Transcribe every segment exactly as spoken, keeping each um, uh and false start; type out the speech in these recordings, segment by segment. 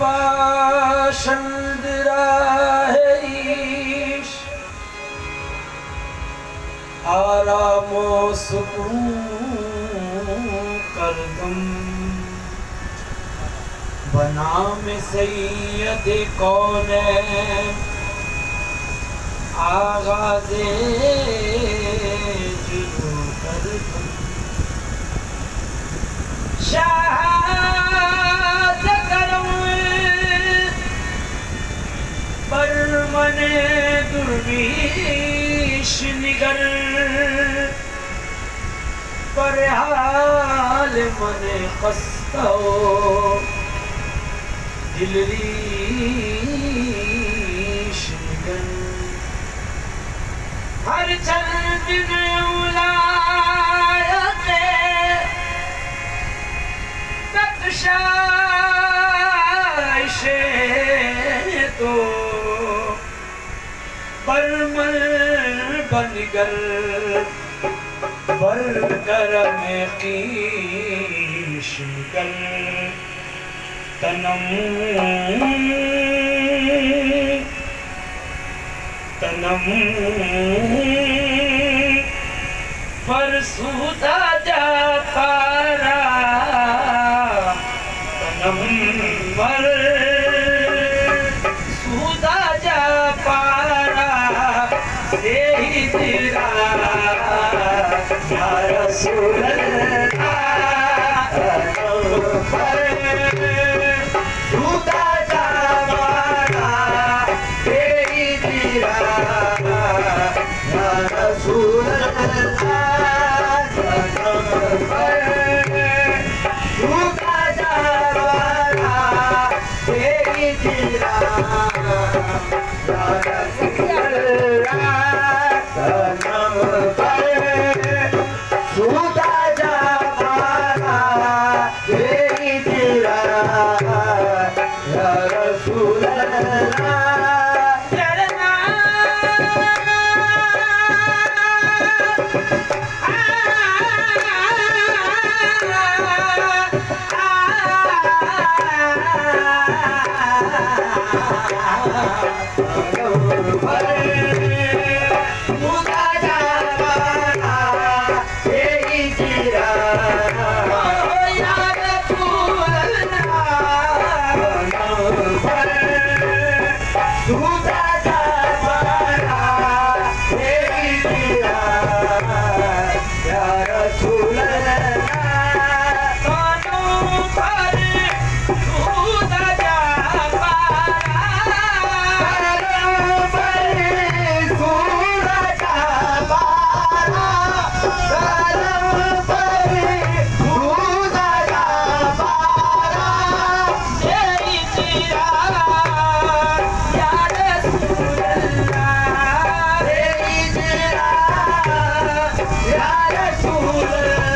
बाशंद राहे ईश आरामो सुकून करदम बनाम सैयद कौनैन आगाज़े जुलू करदम शाह करम बरमने दुर्वीश निगर पर हाल मने खस्ता दिलरीश निगर हर चंद उलायते बख्शाइशे तो बरमल बनगर बर करम कीश कर तनम तनम फरसूदा जा पारा तनम पर सूदा जा पारा से ही तेरा या रसूल अल्लाह पर सूदा जा पारा से ही तेरा या रसूल अल्लाह पर सूदा जा पारा से ही तेरा या रसूल Rasul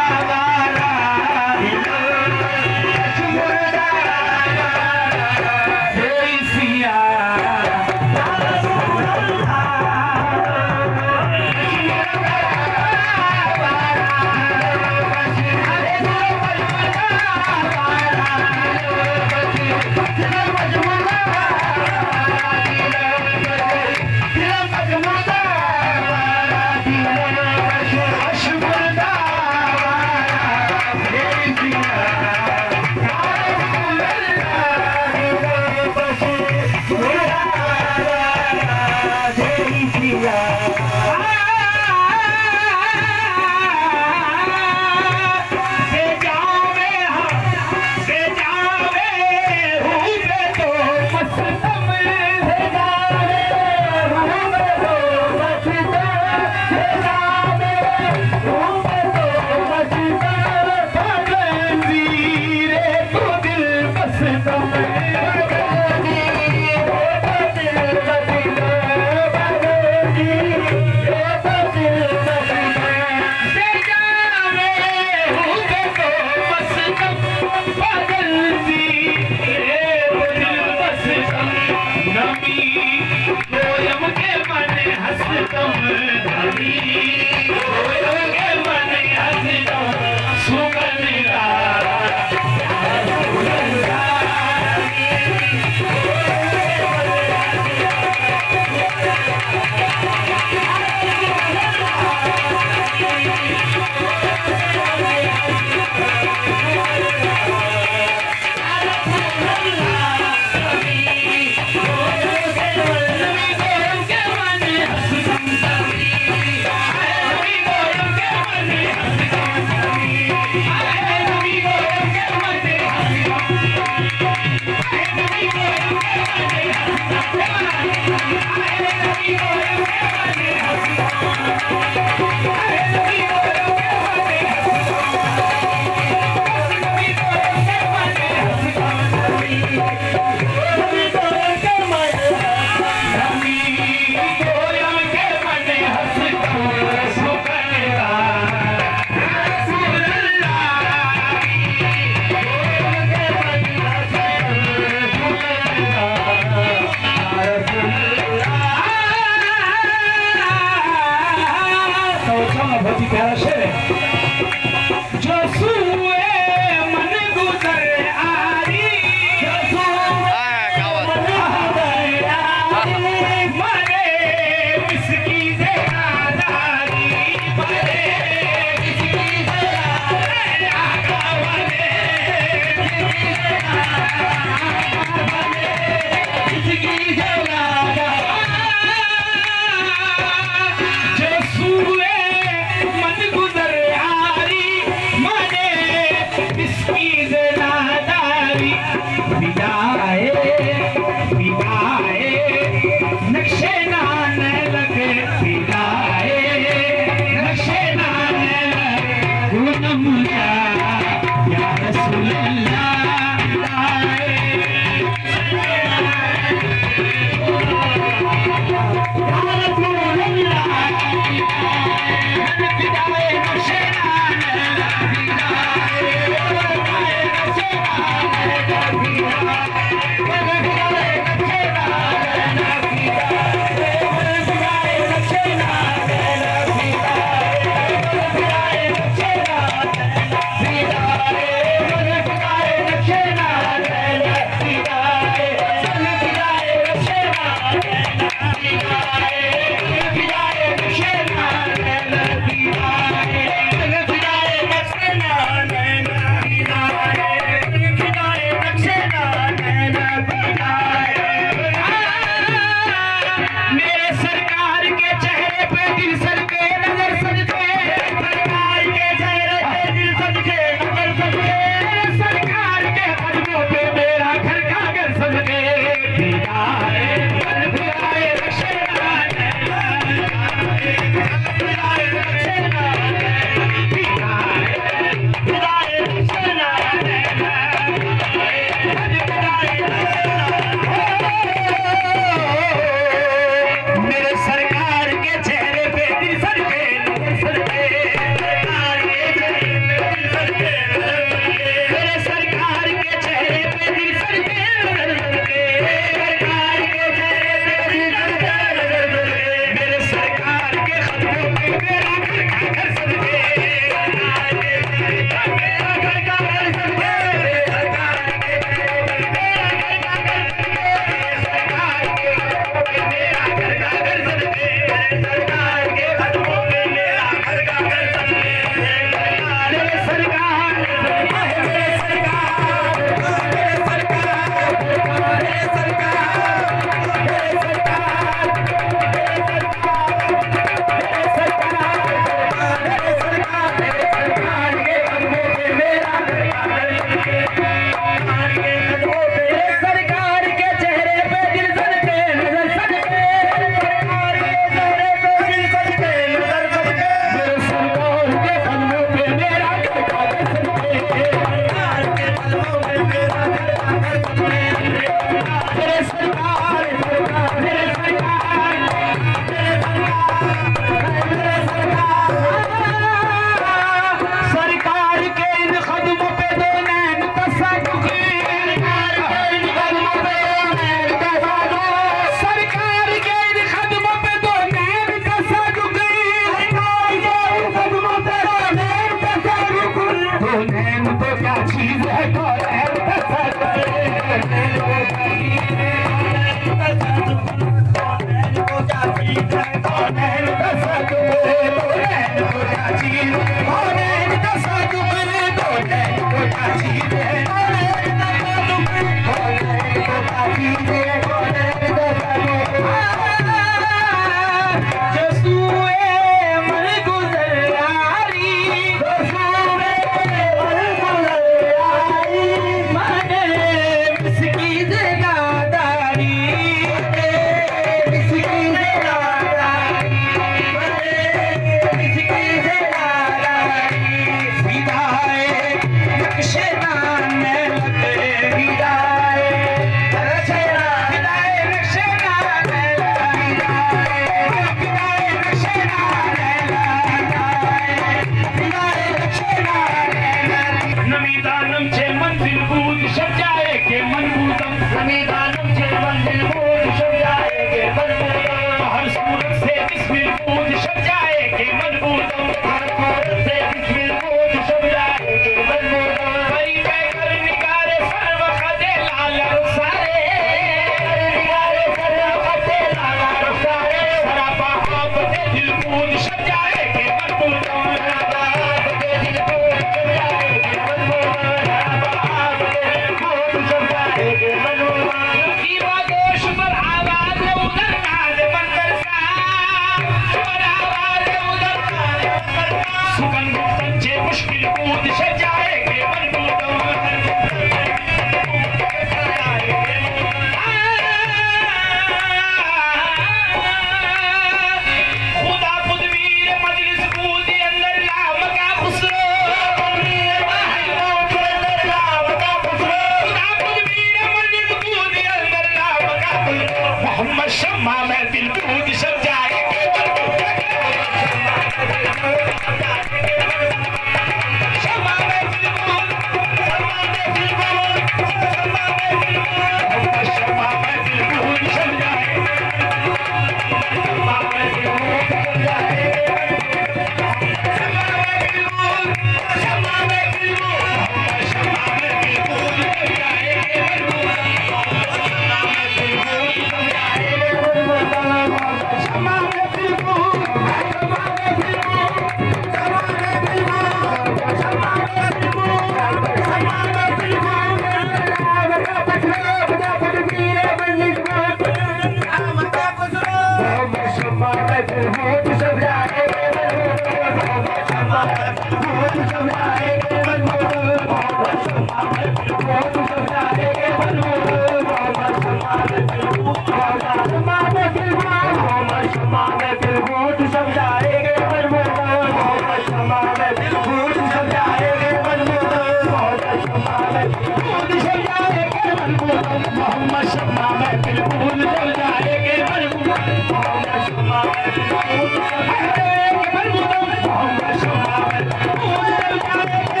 मोहम्मद शम्मा महफिल भूल जल जाएंगे मोहम्मद शम्मा महफिल भूल जल जाएंगे मोहम्मद शम्मा महफिल भूल जल जाएंगे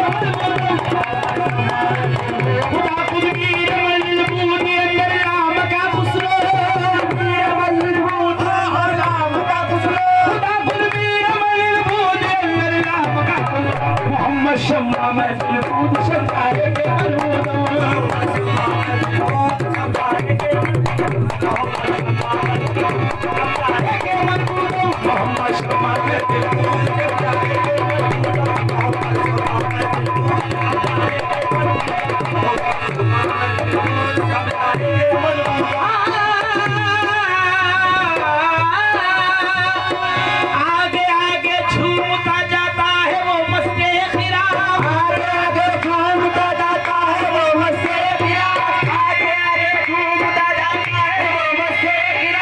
खुदा खुद की रमल बूद अंदर राम का खुसरो रमल बूद राम का खुसरो खुदा खुद की रमल बूद अंदर राम का खुसरो मोहम्मद शम्मा महफिल भूल जल जाएंगे मोहम्मद शम्मा महफिल भूल जल जाएंगे आगे आगे झूमता जाता है वो मस्ते खिरा आगे आगे झूमता जाता है वो मस्ते खिरा आगे आगे झूमता जाता है वो मस्ते खिरा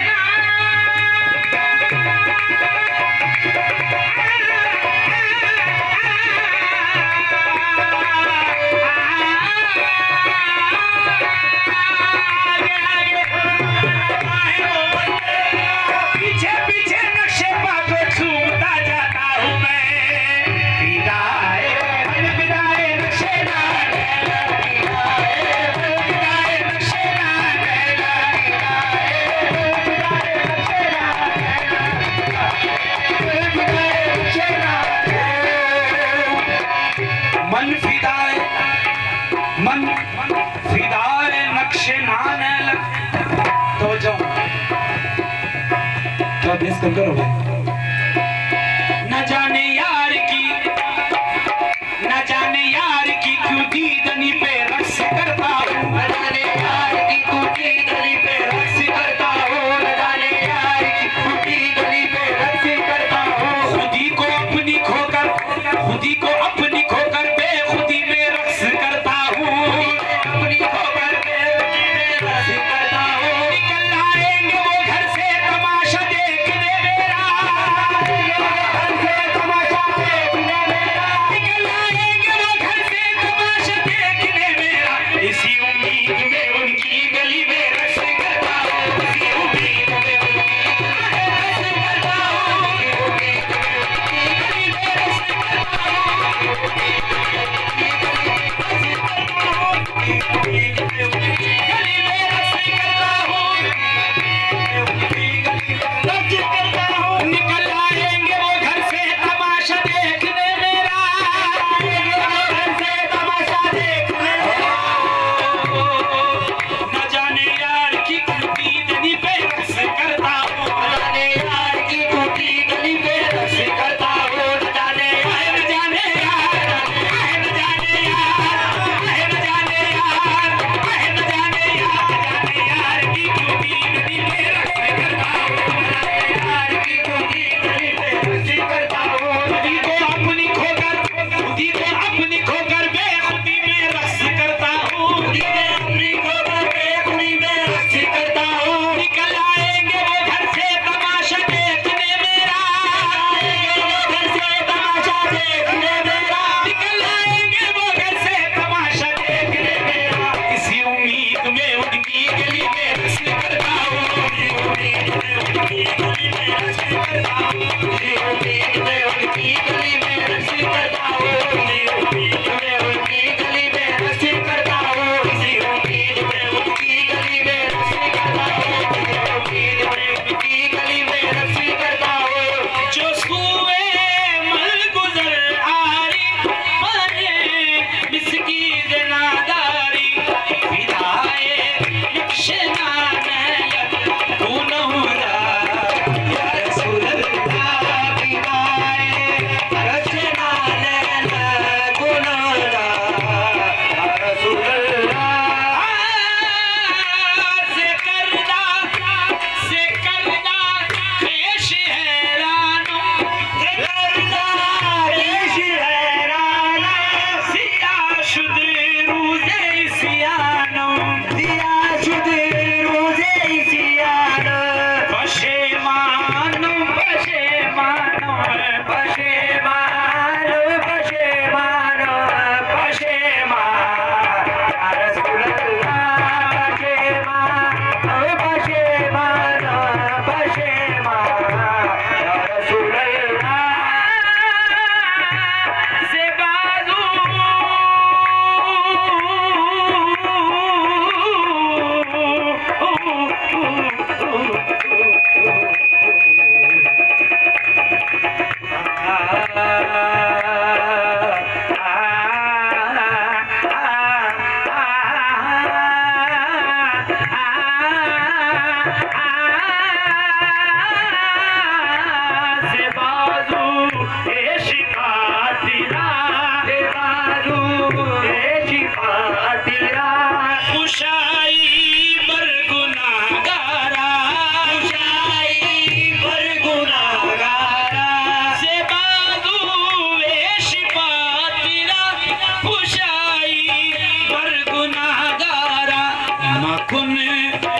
मन फिदाए मन फिदाए नक्शे नाने लग तो जाओ क्या बेस कम करो भाई न जाने यार की न जाने यार की क्यों दीदनी पे रक्स करता हूँ न जाने यार की क्यों दीदनी पे रक्स करता हूँ न जाने यार की क्यों दीदनी पे रक्स करता हूँ खुदी को अपनी खोकर खुदी को अपनी खोकर बेखुदी में रक्स करता हूँ अपनी खोकर बेखुदी में रक्स करता हूँ निकल आएंगे वो घर से तमाशा देखने मेरा घर से तमाशा देखने मेरा निकल आएंगे वो घर से तमाशा देखने मेरा इसी उम्मीद में उनकी गली में रक्स करता हूँ इसी उम्मीद में उनकी रक्स करता हूँ उम्मीद में उनकी गली में रक्स करता हूँ निकल आएंगे वो घर से तमाशा देखने मेरा घर से तमाशा देखने न जाने यार की टूटी गली पे रक्स करता हूँ न जाने यार की टूटी गली पे रक्स करता हूँ न जाने न जाने यार न जाने यार न जाने यार कुशाई बर गुनाहगारा कुशाई बर गुनाहगारा से बादू वेश पातिरा कुशाई बर गुनाहगारा मखुन